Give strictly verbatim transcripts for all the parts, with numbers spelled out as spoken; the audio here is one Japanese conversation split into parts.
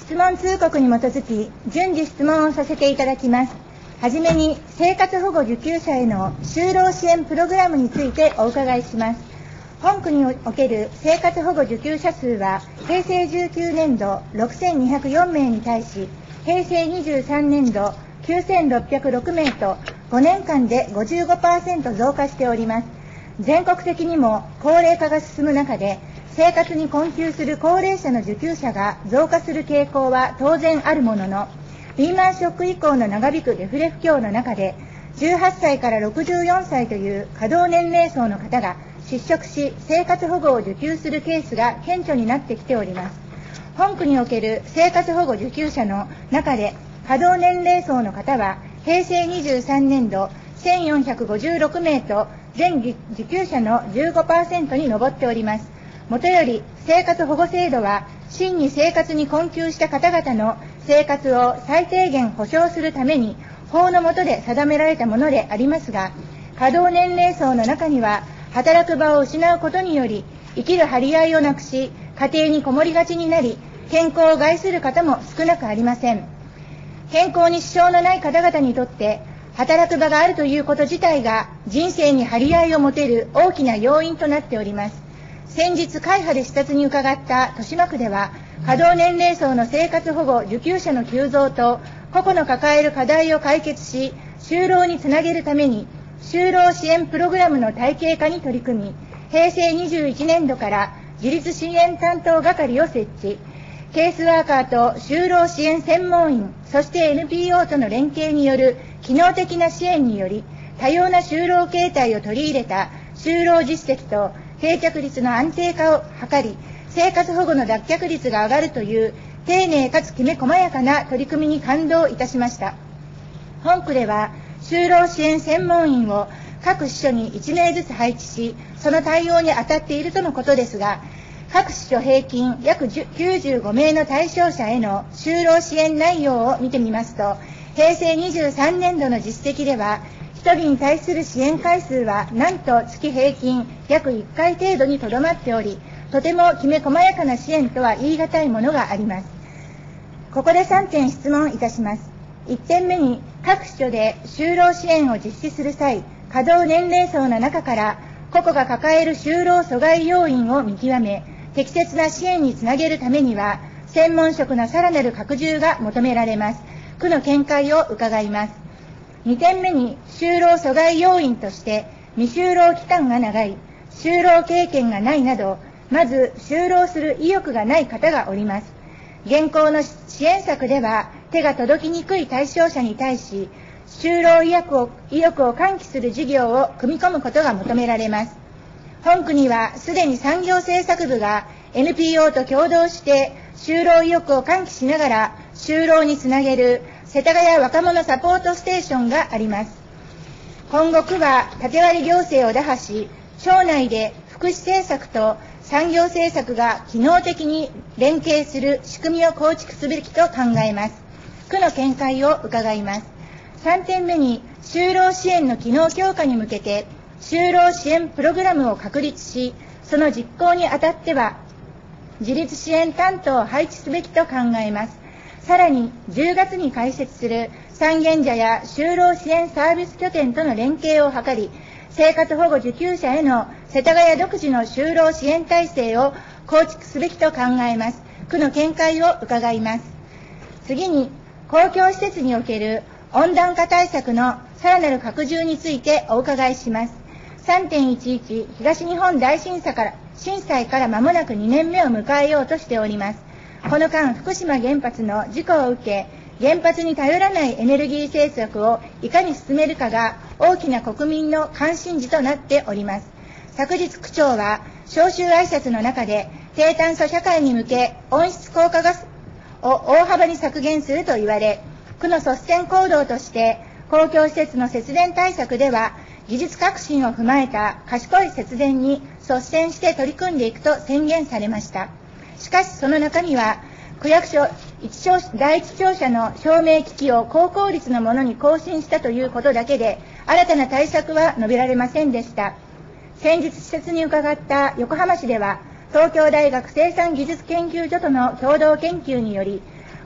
質問通告に基づき順次質問をさせていただきます。はじめに生活保護受給者への就労支援プログラムについてお伺いします。本区における生活保護受給者数は平成じゅうきゅうねんどろくせんにひゃくよんめいに対し、平成にじゅうさんねんどきゅうせんろっぴゃくろくめいとごねんかんで ごじゅうごパーセント 増加しております。全国的にも高齢化が進む中で、生活に困窮する高齢者の受給者が増加する傾向は当然あるものの、リーマンショック以降の長引くデフレ不況の中で、じゅうはっさいからろくじゅうよんさいという稼働年齢層の方が失職し、生活保護を受給するケースが顕著になってきております。本区における生活保護受給者の中で、稼働年齢層の方は、平成にじゅうさんねんどせんよんひゃくごじゅうろくめいと、全受給者の じゅうごパーセント に上っております。もとより生活保護制度は真に生活に困窮した方々の生活を最低限保障するために法の下で定められたものでありますが、稼働年齢層の中には働く場を失うことにより生きる張り合いをなくし、家庭にこもりがちになり、健康を害する方も少なくありません。健康に支障のない方々にとって働く場があるということ自体が人生に張り合いを持てる大きな要因となっております。先日会派で視察に伺った豊島区では、稼働年齢層の生活保護受給者の急増と個々の抱える課題を解決し、就労につなげるために就労支援プログラムの体系化に取り組み、平成にじゅういちねんどから自立支援担当係を設置、ケースワーカーと就労支援専門員、そして エヌピーオー との連携による機能的な支援により、多様な就労形態を取り入れた就労実績と定着率の安定化を図り、生活保護の脱却率が上がるという丁寧かつきめ細やかな取り組みに感動いたしました。本区では就労支援専門員を各支所にいちめいずつ配置し、その対応に当たっているとのことですが、各支所平均約きゅうじゅうごめいの対象者への就労支援内容を見てみますと、平成にじゅうさんねんどの実績では、ひとりに対する支援回数はなんと月平均約いっかい程度にとどまっており、とてもきめ細やかな支援とは言い難いものがあります。ここでさんてん質問いたします。いってんめに、各支所で就労支援を実施する際、稼働年齢層の中から個々が抱える就労阻害要因を見極め、適切な支援につなげるためには、専門職のさらなる拡充が求められます。区の見解を伺います。にてんめに、就労阻害要因として未就労期間が長い、就労経験がないなど、まず就労する意欲がない方がおります。現行の支援策では手が届きにくい対象者に対し、就労意欲を意欲を喚起する事業を組み込むことが求められます。本区にはすでに産業政策部が エヌピーオー と共同して就労意欲を喚起しながら就労につなげる世田谷若者サポートステーションがあります。今後区は縦割り行政を打破し、町内で福祉政策と産業政策が機能的に連携する仕組みを構築すべきと考えます。区の見解を伺います。さんてんめに、就労支援の機能強化に向けて就労支援プログラムを確立し、その実行にあたっては自立支援担当を配置すべきと考えます。さらにじゅうがつに開設する三軒茶屋就労支援サービス拠点との連携を図り、生活保護受給者への世田谷独自の就労支援体制を構築すべきと考えます。区の見解を伺います。次に、公共施設における温暖化対策のさらなる拡充についてお伺いします。さんてんいちいち 東日本大震災から震災から間もなくにねんめを迎えようとしております。この間、福島原発の事故を受け、原発に頼らないエネルギー政策をいかに進めるかが大きな国民の関心事となっております。昨日区長は招集挨拶の中で、低炭素社会に向け温室効果ガスを大幅に削減すると言われ、区の率先行動として公共施設の節電対策では技術革新を踏まえた賢い節電に率先して取り組んでいくと宣言されました。しかしその中には、区役所一庁第一庁舎の照明機器を高効率のものに更新したということだけで、新たな対策は述べられませんでした。先日視察に伺った横浜市では、東京大学生産技術研究所との共同研究により、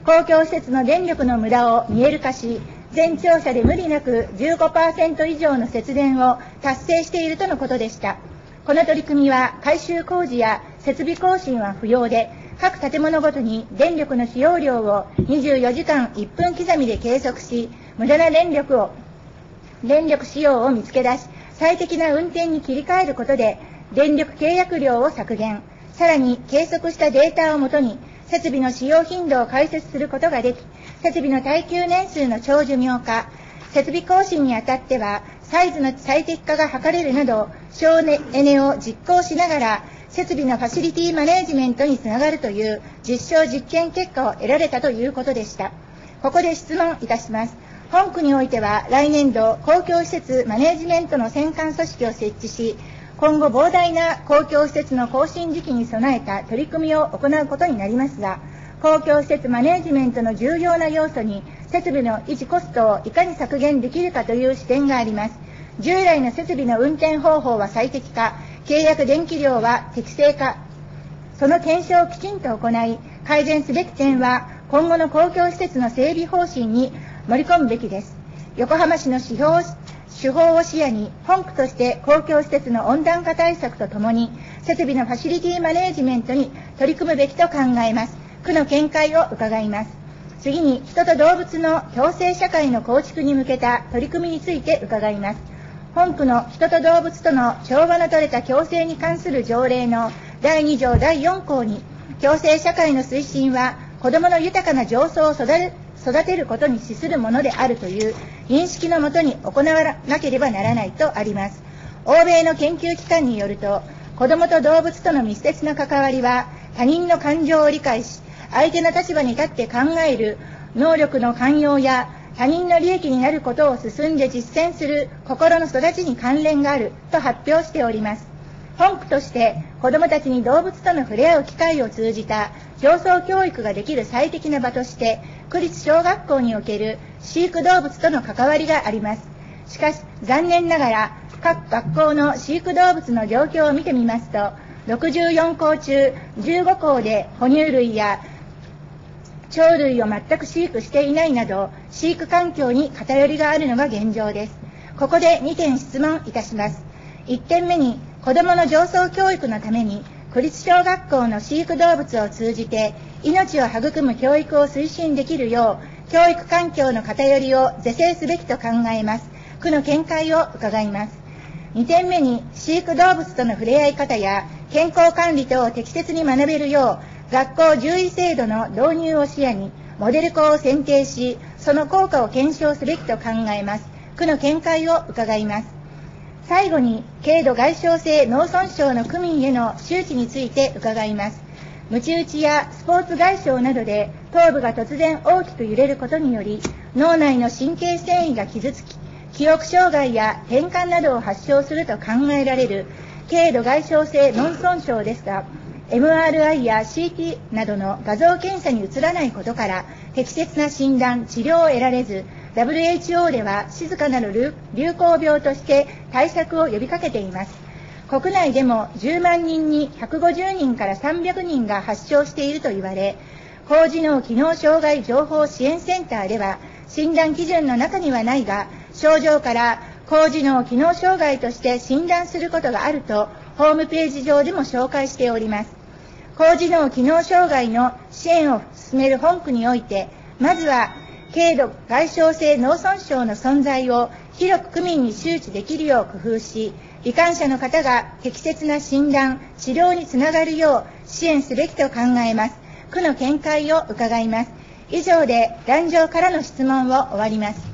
公共施設の電力の無駄を見える化し、全庁舎で無理なく じゅうごパーセント 以上の節電を達成しているとのことでした。この取り組みは改修工事や設備更新は不要で、各建物ごとに電力の使用量をにじゅうよじかんいっぷん刻みで計測し、無駄な電力を電力使用を見つけ出し、最適な運転に切り替えることで電力契約量を削減、さらに計測したデータをもとに設備の使用頻度を解説することができ、設備の耐久年数の長寿命化、設備更新にあたってはサイズの最適化が図れるなど省エネを実行しながら設備のファシリティマネージメントにつながるという実証実験結果を得られたということでした。ここで質問いたします。本区においては来年度公共施設マネージメントの選管組織を設置し、今後膨大な公共施設の更新時期に備えた取り組みを行うことになりますが、公共施設マネージメントの重要な要素に設備の維持コストをいかに削減できるかという視点があります。従来の設備の運転方法は最適化、契約電気量は適正化、その検証をきちんと行い、改善すべき点は今後の公共施設の整備方針に盛り込むべきです。横浜市の指標手法を視野に、本区として公共施設の温暖化対策とともに設備のファシリティマネージメントに取り組むべきと考えます。区の見解を伺います。次に、人と動物の共生社会の構築に向けた取り組みについて伺います。本区の人と動物との調和の取れた共生に関する条例のだいに条だいよん項に、共生社会の推進は子どもの豊かな情操を育て育てることに資するものであるという認識のもとに行わなければならないとあります。欧米の研究機関によると、子どもと動物との密接な関わりは他人の感情を理解し、相手の立場に立って考える能力の寛容や他人の利益になることを進んで実践する心の育ちに関連があると発表しております。本区として子どもたちに動物との触れ合う機会を通じた情操教育ができる最適な場として、区立小学校における飼育動物との関わりがあります。しかし残念ながら各学校の飼育動物の状況を見てみますと、ろくじゅうよん校中じゅうご校で哺乳類や鳥類を全く飼育していないなど、飼育環境に偏りがあるのが現状です。ここでにてん質問いたします。いってんめに、子どもの情操教育のために区立小学校の飼育動物を通じて命を育む教育を推進できるよう、教育環境の偏りを是正すべきと考えます。区の見解を伺います。にてんめに、飼育動物との触れ合い方や健康管理等を適切に学べるよう、学校獣医制度の導入を視野にモデル校を選定し、その効果を検証すべきと考えます。区の見解を伺います。最後に、軽度外傷性脳損傷の区民への周知について伺います。ムチ打ちやスポーツ外傷などで頭部が突然大きく揺れることにより、脳内の神経繊維が傷つき、記憶障害や転換などを発症すると考えられる軽度外傷性脳損傷ですが、エムアールアイ や シーティー などの画像検査に移らないことから適切な診断・治療を得られず、 ダブリューエイチオー では静かなる流行病として対策を呼びかけています。国内でもじゅうまんにんにひゃくごじゅうにんからさんびゃくにんが発症していると言われ、高次脳機能障害情報支援センターでは診断基準の中にはないが、症状から高次脳機能障害として診断することがあるとホームページ上でも紹介しております。高次脳機能障害の支援を進める本区において、まずは軽度外傷性脳損傷の存在を広く区民に周知できるよう工夫し、罹患者の方が適切な診断・治療につながるよう支援すべきと考えます。区の見解を伺います。以上で壇上からの質問を終わります。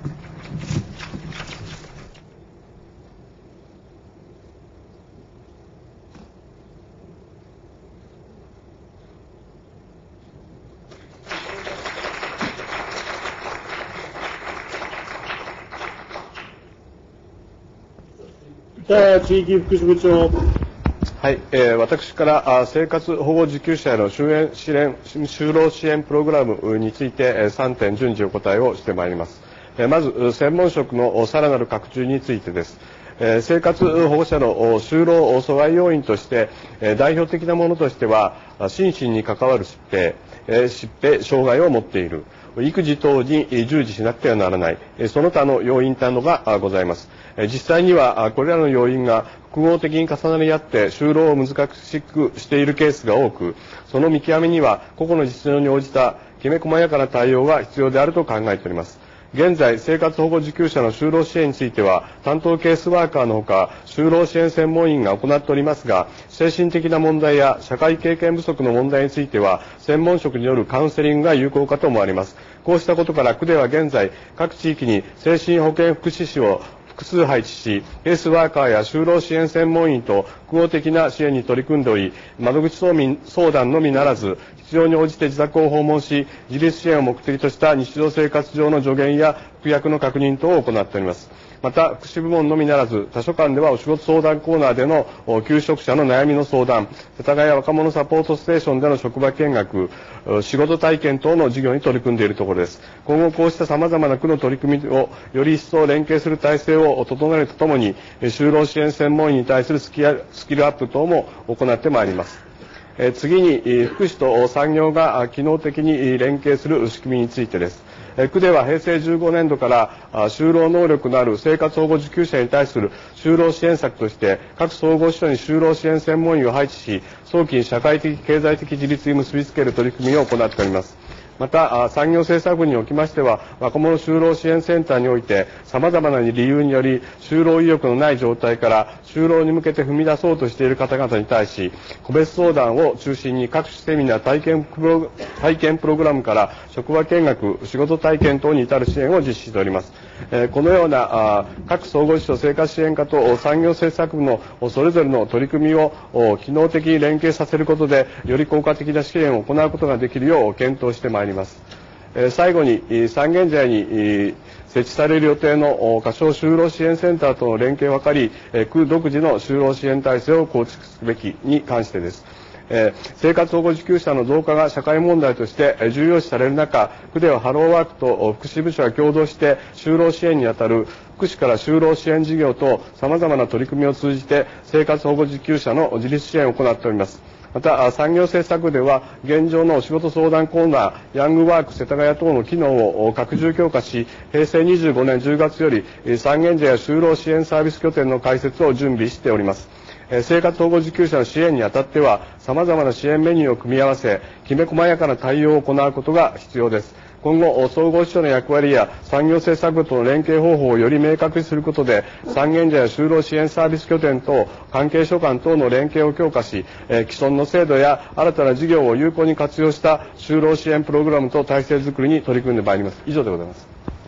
地域福祉部長。 はい、えー、私から生活保護受給者への就園支援就労支援プログラムについてさんてん順次お答えをしてまいります。えー、まず専門職のさらなる拡充についてです。 生活保護者の就労阻害要因として代表的なものとしては、心身に関わる疾病、疾病障害を持っている、育児等に従事しなくてはならない、その他の要因などがございます。実際にはこれらの要因が複合的に重なり合って就労を難しくしているケースが多く、その見極めには個々の実情に応じたきめ細やかな対応が必要であると考えております。現在、生活保護受給者の就労支援については、担当ケースワーカーのほか、就労支援専門員が行っておりますが、精神的な問題や社会経験不足の問題については、専門職によるカウンセリングが有効かと思われます。こうしたことから、区では現在、各地域に精神保健福祉士を複数配置し、ケースワーカーや就労支援専門員と複合的な支援に取り組んでおり、窓口相談のみならず、必要に応じて自宅を訪問し、自立支援を目的とした日常生活上の助言や服薬の確認等を行っております。また、福祉部門のみならず、図書館ではお仕事相談コーナーでの求職者の悩みの相談、世田谷若者サポートステーションでの職場見学、仕事体験等の事業に取り組んでいるところです。今後こうした様々な区の取り組みをより一層連携する体制を整えるとともに、就労支援専門員に対するスキルアップ等も行ってまいります。次に、福祉と産業が機能的に連携する仕組みについてです。区では平成じゅうごねん度から就労能力のある生活保護受給者に対する就労支援策として各総合支所に就労支援専門員を配置し、早期に社会的経済的自立に結びつける取り組みを行っております。また、産業政策部におきましては、若者就労支援センターにおいて、様々な理由により、就労意欲のない状態から、就労に向けて踏み出そうとしている方々に対し、個別相談を中心に各種セミナー、体験プロ、体験プログラムから、職場見学、仕事体験等に至る支援を実施しております。このような、各総合支所生活支援課と産業政策部のそれぞれの取り組みを機能的に連携させることで、より効果的な支援を行うことができるよう検討してまいります。最後に、三軒茶屋に設置される予定の仮称就労支援センターとの連携を図り、区独自の就労支援体制を構築すべきに関してです。生活保護受給者の増加が社会問題として重要視される中、区ではハローワークと福祉部署が共同して就労支援にあたる福祉から就労支援事業と様々な取り組みを通じて生活保護受給者の自立支援を行っております。また、産業政策部では、現状のお仕事相談コーナー、ヤングワーク世田谷等の機能を拡充強化し、平成にじゅうごねんじゅうがつより、三軒茶屋就労支援サービス拠点の開設を準備しております。生活保護受給者の支援にあたっては、様々な支援メニューを組み合わせ、きめ細やかな対応を行うことが必要です。今後、総合支所の役割や産業政策部との連携方法をより明確にすることで、三軒茶屋就労支援サービス拠点等、関係所間等の連携を強化し、えー、既存の制度や新たな事業を有効に活用した就労支援プログラムと体制づくりに取り組んでまいります。以上でございます。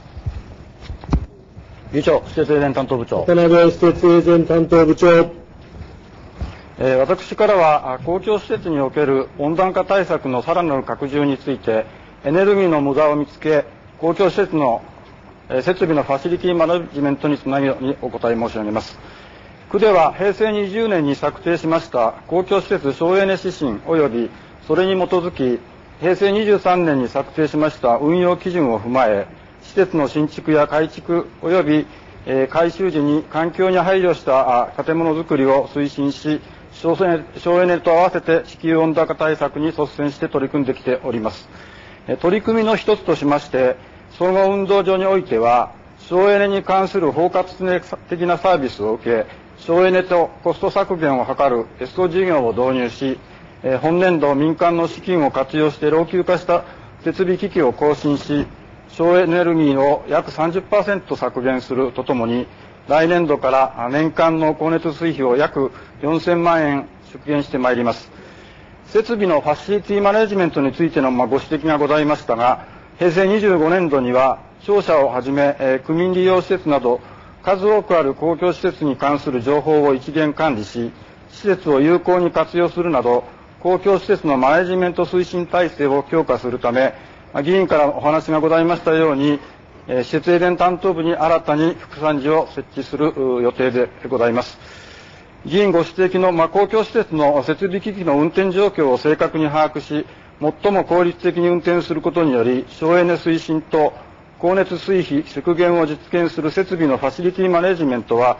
議長、施設営前担当部長。 渡辺施設営前担当部長。 えー、私からは、公共施設における温暖化対策のさらなる拡充について、エネルギーの無駄を見つけ、公共施設の、えー、設備のファシリティマネジメントにつなげるようにお答え申し上げます。区では平成にじゅうねんに策定しました公共施設省エネ指針及びそれに基づき、平成にじゅうさんねんに策定しました運用基準を踏まえ、施設の新築や改築及び、えー、改修時に環境に配慮した建物づくりを推進し、省エネと合わせて地球温暖化対策に率先して取り組んできております。取り組みの一つとしまして、総合運動場においては、省エネに関する包括的なサービスを受け、省エネとコスト削減を図る エスオー 事業を導入し、本年度民間の資金を活用して老朽化した設備機器を更新し、省エネルギーを約 さんじゅっパーセント 削減するとともに、来年度から年間の光熱水費を約よんせんまんえん縮減してまいります。設備のファシリティマネジメントについてのご指摘がございましたが、平成にじゅうごねん度には、商社をはじめ、えー、区民利用施設など、数多くある公共施設に関する情報を一元管理し、施設を有効に活用するなど、公共施設のマネジメント推進体制を強化するため、議員からお話がございましたように、えー、施設営前担当部に新たに副参事を設置する予定でございます。議員ご指摘の、まあ、公共施設の設備機器の運転状況を正確に把握し、最も効率的に運転することにより、省エネ推進と光熱水費削減を実現する設備のファシリティマネジメントは、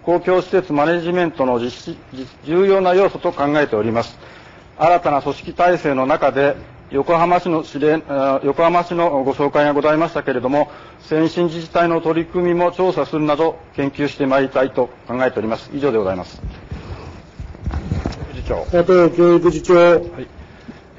公共施設マネジメントの実施重要な要素と考えております。新たな組織体制の中で、横浜市の指令、横浜市のご紹介がございましたけれども、先進自治体の取り組みも調査するなど、研究してまいりたいと考えております。以上でございます。 次長。佐藤教育次長。はい。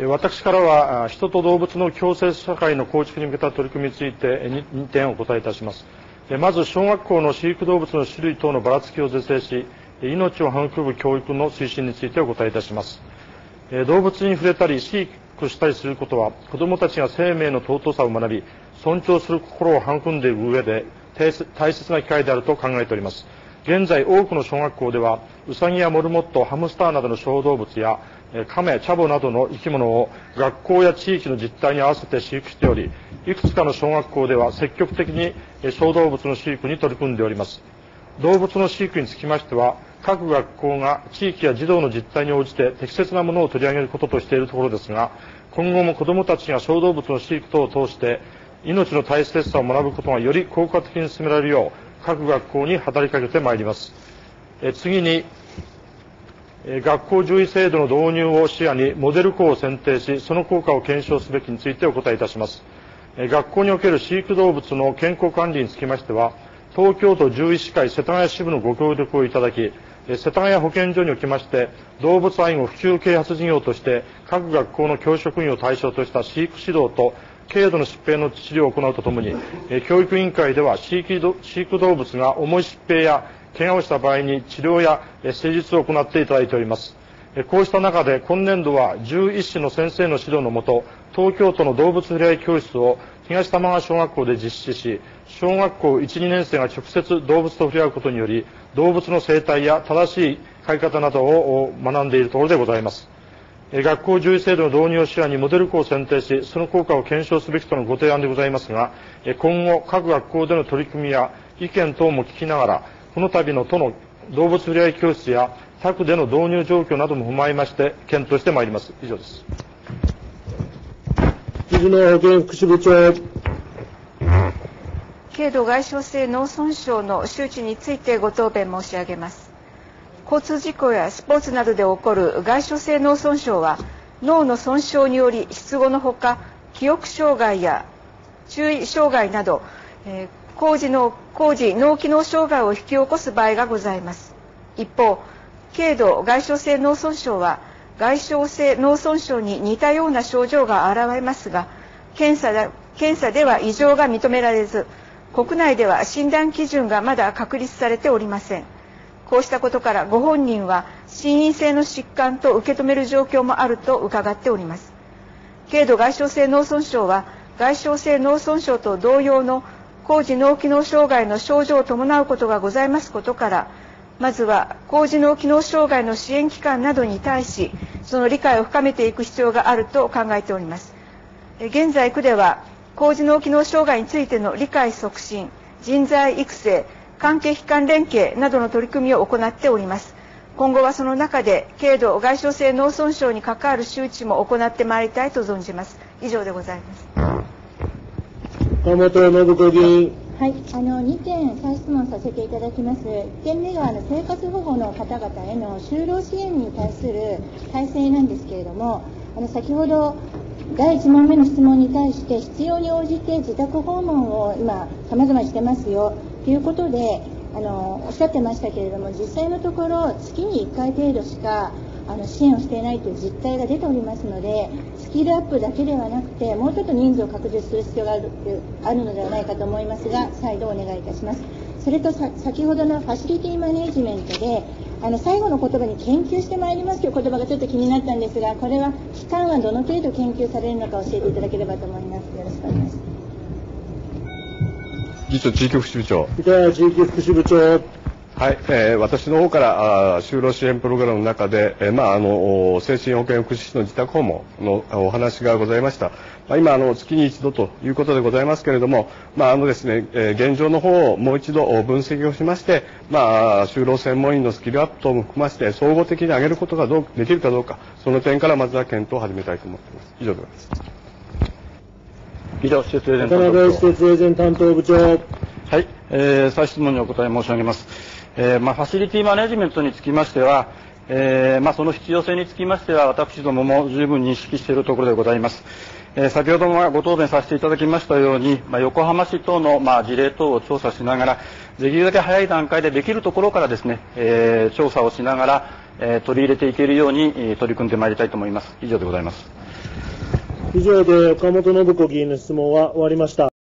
私からは、人と動物の共生社会の構築に向けた取り組みについてにてんお答えいたします。まず、小学校の飼育動物の種類等のばらつきを是正し、命を育む教育の推進についてお答えいたします。動物に触れたり飼育したりすることは、子どもたちが生命の尊さを学び、尊重する心を育んでいる上で大切な機会であると考えております。現在、多くの小学校では、ウサギやモルモット、ハムスターなどの小動物や、カメ、チャボなどの生き物を学校や地域の実態に合わせて飼育しており、いくつかの小学校では積極的に小動物の飼育に取り組んでおります。動物の飼育につきましては、各学校が地域や児童の実態に応じて適切なものを取り上げることとしているところですが、今後も子どもたちが小動物の飼育等を通して命の大切さを学ぶことがより効果的に進められるよう各学校に働きかけてまいります。え次に、え学校獣医制度の導入を視野にモデル校を選定し、その効果を検証すべきについてお答えいたします。え学校における飼育動物の健康管理につきましては、東京都獣医師会世田谷支部のご協力をいただき、世田谷保健所におきまして、動物愛護普及啓発事業として、各学校の教職員を対象とした飼育指導と、軽度の疾病の治療を行うとともに、教育委員会では飼育、飼育動物が重い疾病や怪我をした場合に治療や施術を行っていただいております。こうした中で、今年度は獣医師の先生の指導のもと、東京都の動物ふれあい教室を東玉川小学校で実施し、小学校いち、にねん生が直接動物と触れ合うことにより、動物の生態や正しい飼い方などを学んでいるところでございます。学校獣医制度の導入を視野にモデル校を選定し、その効果を検証すべきとのご提案でございますが、今後各学校での取り組みや意見等も聞きながら、この度の都の動物ふれあい教室や他区での導入状況なども踏まえまして検討してまいります。以上です。 水野保健福祉部長。 軽度外傷性脳損傷の周知についてご答弁申し上げます。交通事故やスポーツなどで起こる外傷性脳損傷は、脳の損傷により失語のほか、記憶障害や注意障害など、えー、高次の高次脳機能障害を引き起こす場合がございます。一方、軽度外傷性脳損傷は、外傷性脳損傷に似たような症状が現れますが、検査で、検査では異常が認められず、国内では診断基準がまだ確立されておりません。こうしたことからご本人は心因性の疾患と受け止める状況もあると伺っております。軽度外傷性脳損傷は外傷性脳損傷と同様の高次脳機能障害の症状を伴うことがございますことから、まずは高次脳機能障害の支援機関などに対し、その理解を深めていく必要があると考えております。現在区では高次脳機能障害についての理解促進、人材育成、関係機関連携などの取り組みを行っております。今後はその中で軽度外傷性脳損傷に関わる周知も行ってまいりたいと存じます。以上でございます。 田本信子議員。 はい、あのにてん再質問させていただきます。いってんめがあの生活保護の方々への就労支援に対する体制なんですけれども、あの先ほどだいいち問目の質問に対して必要に応じて自宅訪問を今様々してますよということであのおっしゃってましたけれども、実際のところ月にいっかい程度しかあの支援をしていないという実態が出ておりますので、スキルアップだけではなくてもうちょっと人数を拡充する必要がある、あるのではないかと思いますが、再度お願いいたします。それとさ先ほどのファシリティマネジメントであの最後の言葉に研究してまいりますという言葉がちょっと気になったんですが、これは期間はどの程度研究されるのか教えていただければと思います。よろしくお願いします。 議長、地域福祉部長。 板谷地域福祉部長。 はい、えー、私の方からあ就労支援プログラムの中で、えーまあ、あの精神保健福祉士の自宅訪問のお話がございました。まあ、今あの月に一度ということでございますけれども、まああのですねえー、現状の方をもう一度分析をしまして、まあ、就労専門員のスキルアップ等も含まして総合的に上げることがどうできるかどうか、その点からまずは検討を始めたいと思っています。以上でございます。 以上、施設エージェント渡辺施設エージェント担当部長。 はい、えー、再質問にお答え申し上げます。 えーまあ、ファシリティマネジメントにつきましては、えーまあ、その必要性につきましては私どもも十分認識しているところでございます。えー、先ほどもご答弁させていただきましたように、まあ、横浜市等の、まあ、事例等を調査しながらできるだけ早い段階でできるところからですね、えー、調査をしながら、えー、取り入れていけるように、えー、取り組んでまいりたいと思います。以上でございます。 以上で岡本信子議員の質問は終わりました。